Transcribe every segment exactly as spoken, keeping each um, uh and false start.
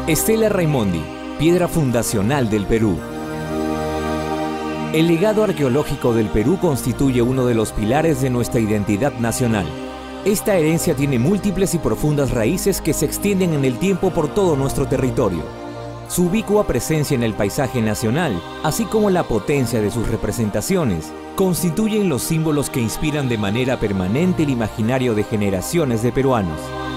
Estela Raimondi, piedra fundacional del Perú. El legado arqueológico del Perú constituye uno de los pilares de nuestra identidad nacional. Esta herencia tiene múltiples y profundas raíces que se extienden en el tiempo por todo nuestro territorio. Su ubicua presencia en el paisaje nacional, así como la potencia de sus representaciones, constituyen los símbolos que inspiran de manera permanente el imaginario de generaciones de peruanos.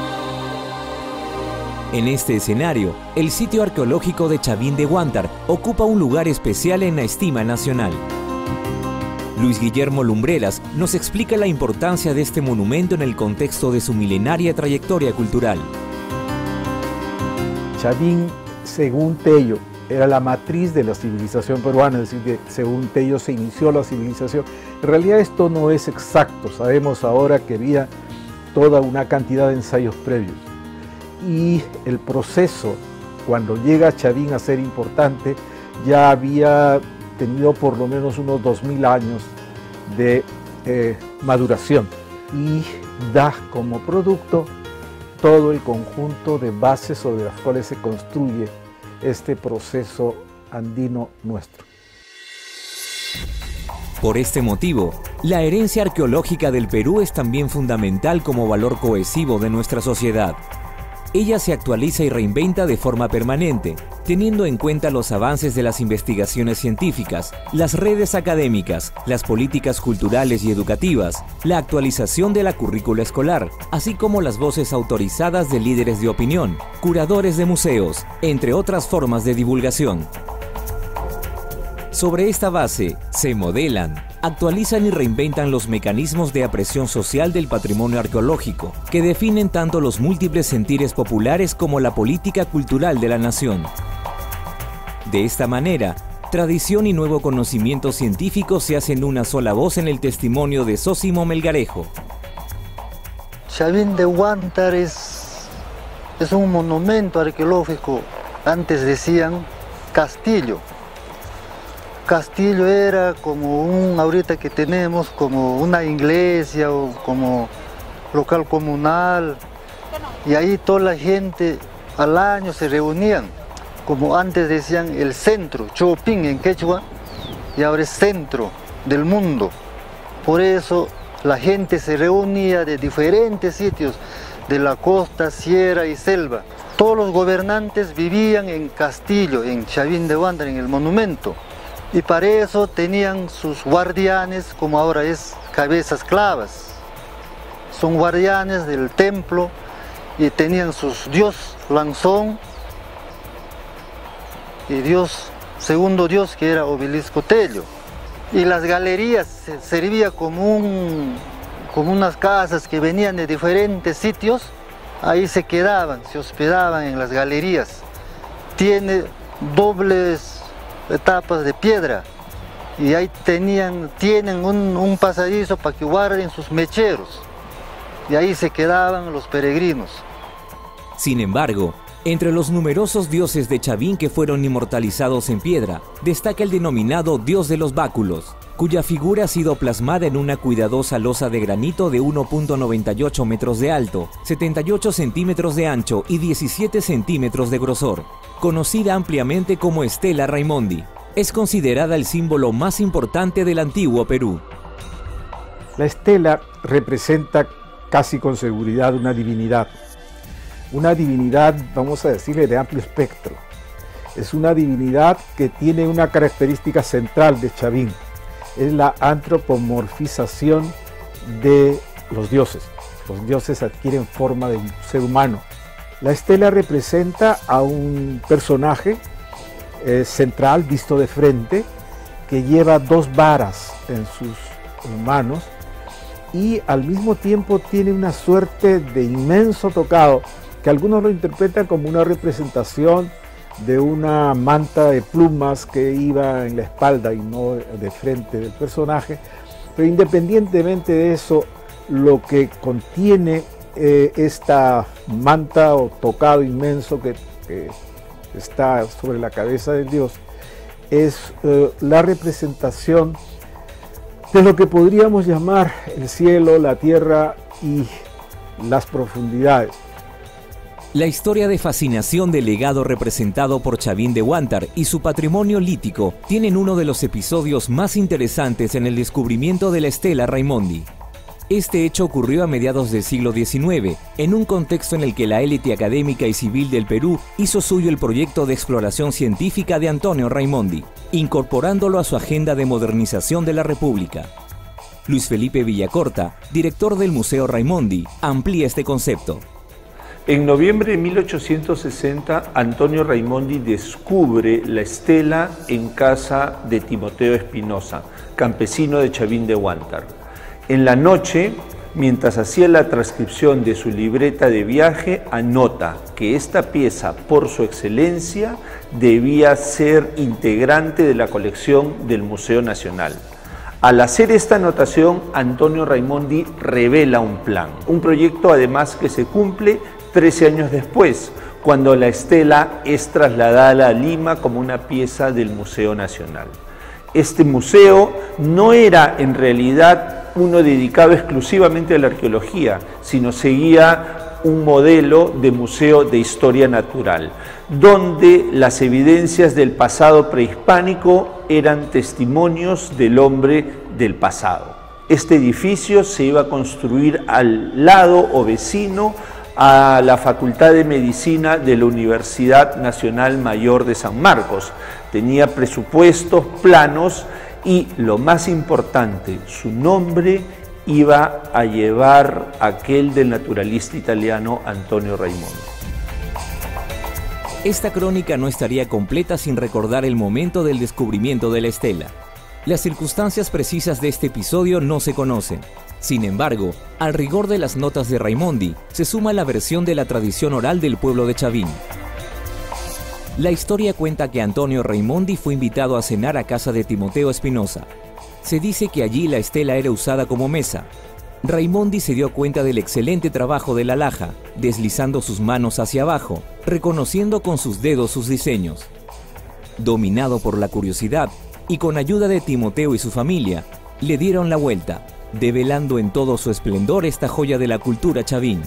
En este escenario, el sitio arqueológico de Chavín de Huántar ocupa un lugar especial en la estima nacional. Luis Guillermo Lumbreras nos explica la importancia de este monumento en el contexto de su milenaria trayectoria cultural. Chavín, según Tello, era la matriz de la civilización peruana, es decir, que según Tello se inició la civilización. En realidad esto no es exacto, sabemos ahora que había toda una cantidad de ensayos previos. Y el proceso, cuando llega Chavín a ser importante, ya había tenido por lo menos unos dos mil años de eh, maduración y da como producto todo el conjunto de bases sobre las cuales se construye este proceso andino nuestro. Por este motivo, la herencia arqueológica del Perú es también fundamental como valor cohesivo de nuestra sociedad. Ella se actualiza y reinventa de forma permanente, teniendo en cuenta los avances de las investigaciones científicas, las redes académicas, las políticas culturales y educativas, la actualización de la currícula escolar, así como las voces autorizadas de líderes de opinión, curadores de museos, entre otras formas de divulgación. Sobre esta base, se modelan, actualizan y reinventan los mecanismos de apreciación social del patrimonio arqueológico, que definen tanto los múltiples sentires populares como la política cultural de la nación. De esta manera, tradición y nuevo conocimiento científico se hacen una sola voz en el testimonio de Zósimo Melgarejo. Chavín de Huántar es, es un monumento arqueológico, antes decían castillo. Castillo era como un, ahorita que tenemos, como una iglesia o como local comunal, y ahí toda la gente al año se reunían, como antes decían el centro, Chopin en quechua, y ahora es centro del mundo. Por eso la gente se reunía de diferentes sitios, de la costa, sierra y selva. Todos los gobernantes vivían en Castillo, en Chavín de Huántar, en el monumento. Y para eso tenían sus guardianes, como ahora es cabezas clavas. Son guardianes del templo y tenían sus dios Lanzón y dios, segundo dios que era Obelisco Tello. Y las galerías servían como, un, como unas casas que venían de diferentes sitios, ahí se quedaban, se hospedaban en las galerías. Tiene dobles etapas de piedra y ahí tenían, tienen un, un pasadizo para que guarden sus mecheros y ahí se quedaban los peregrinos. Sin embargo, entre los numerosos dioses de Chavín que fueron inmortalizados en piedra, destaca el denominado Dios de los Báculos, cuya figura ha sido plasmada en una cuidadosa losa de granito de uno punto noventa y ocho metros de alto, setenta y ocho centímetros de ancho y diecisiete centímetros de grosor. Conocida ampliamente como Estela Raimondi, es considerada el símbolo más importante del antiguo Perú. La estela representa casi con seguridad una divinidad. Una divinidad, vamos a decirle, de amplio espectro. Es una divinidad que tiene una característica central de Chavín. Es la antropomorfización de los dioses. Los dioses adquieren forma de un ser humano. La estela representa a un personaje eh, central, visto de frente, que lleva dos varas en sus manos y al mismo tiempo tiene una suerte de inmenso tocado, que algunos lo interpretan como una representación de una manta de plumas que iba en la espalda y no de frente del personaje. Pero independientemente de eso, lo que contiene Eh, esta manta o tocado inmenso que, que está sobre la cabeza del dios es eh, la representación de lo que podríamos llamar el cielo, la tierra y las profundidades. La historia de fascinación del legado representado por Chavín de Huántar y su patrimonio lítico tienen uno de los episodios más interesantes en el descubrimiento de la estela Raimondi. Este hecho ocurrió a mediados del siglo diecinueve, en un contexto en el que la élite académica y civil del Perú hizo suyo el proyecto de exploración científica de Antonio Raimondi, incorporándolo a su agenda de modernización de la República. Luis Felipe Villacorta, director del Museo Raimondi, amplía este concepto. En noviembre de mil ochocientos sesenta, Antonio Raimondi descubre la estela en casa de Timoteo Espinosa, campesino de Chavín de Huántar. En la noche, mientras hacía la transcripción de su libreta de viaje, anota que esta pieza, por su excelencia, debía ser integrante de la colección del Museo Nacional. Al hacer esta anotación, Antonio Raimondi revela un plan, un proyecto además que se cumple trece años después, cuando la estela es trasladada a Lima como una pieza del Museo Nacional. Este museo no era en realidad uno dedicado exclusivamente a la arqueología, sino seguía un modelo de museo de historia natural, donde las evidencias del pasado prehispánico eran testimonios del hombre del pasado. Este edificio se iba a construir al lado o vecino a la Facultad de Medicina de la Universidad Nacional Mayor de San Marcos. Tenía presupuestos, planos y, lo más importante, su nombre iba a llevar aquel del naturalista italiano Antonio Raimondi. Esta crónica no estaría completa sin recordar el momento del descubrimiento de la estela. Las circunstancias precisas de este episodio no se conocen. Sin embargo, al rigor de las notas de Raimondi, se suma la versión de la tradición oral del pueblo de Chavín. La historia cuenta que Antonio Raimondi fue invitado a cenar a casa de Timoteo Espinosa. Se dice que allí la estela era usada como mesa. Raimondi se dio cuenta del excelente trabajo de la laja, deslizando sus manos hacia abajo, reconociendo con sus dedos sus diseños. Dominado por la curiosidad, y con ayuda de Timoteo y su familia, le dieron la vuelta, develando en todo su esplendor esta joya de la cultura chavín.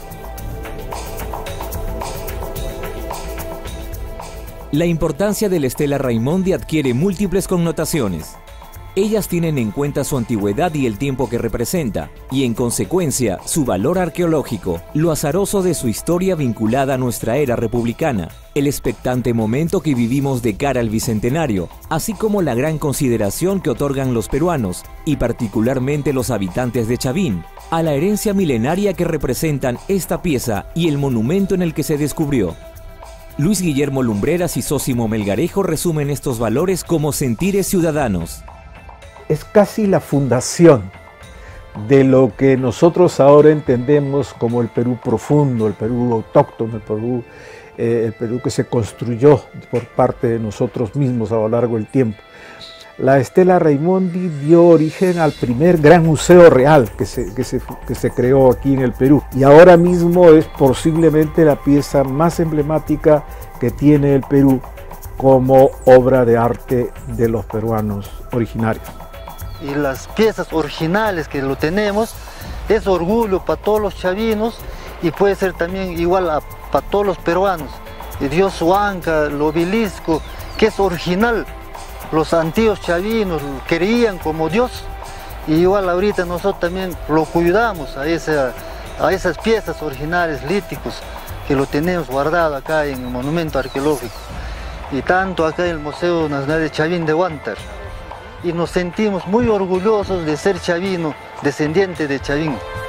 La importancia de la estela Raimondi adquiere múltiples connotaciones. Ellas tienen en cuenta su antigüedad y el tiempo que representa, y en consecuencia su valor arqueológico, lo azaroso de su historia vinculada a nuestra era republicana, el expectante momento que vivimos de cara al bicentenario, así como la gran consideración que otorgan los peruanos, y particularmente los habitantes de Chavín, a la herencia milenaria que representan esta pieza y el monumento en el que se descubrió. Luis Guillermo Lumbreras y Zósimo Melgarejo resumen estos valores como sentires ciudadanos. Es casi la fundación de lo que nosotros ahora entendemos como el Perú profundo, el Perú autóctono, el Perú, eh, el Perú que se construyó por parte de nosotros mismos a lo largo del tiempo. La estela Raimondi dio origen al primer gran museo real que se, que, se, que se creó aquí en el Perú, y ahora mismo es posiblemente la pieza más emblemática que tiene el Perú como obra de arte de los peruanos originarios. Y las piezas originales que lo tenemos es orgullo para todos los chavinos y puede ser también igual a, para todos los peruanos. El dios Huanca, el obelisco, que es original. Los antiguos chavinos creían como Dios, y igual ahorita nosotros también lo cuidamos a, esa, a esas piezas originales líticos que lo tenemos guardado acá en el monumento arqueológico, y tanto acá en el Museo Nacional de Chavín de Huántar. Y nos sentimos muy orgullosos de ser chavino, descendiente de Chavín.